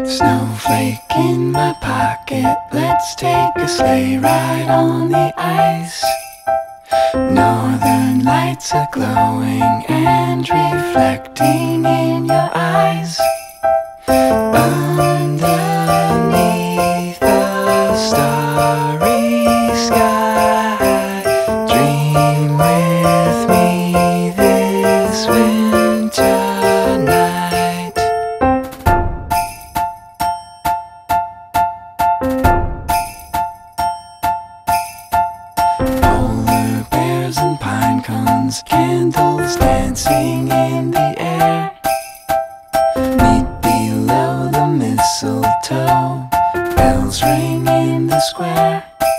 Snowflake in my pocket, let's take a sleigh ride on the ice. Northern lights are glowing and reflecting in your eyes. Underneath the starry sky, dream with me this winter night. Polar bears and pine cones, candles dancing in the air. Meet below the mistletoe, bells ring in the square.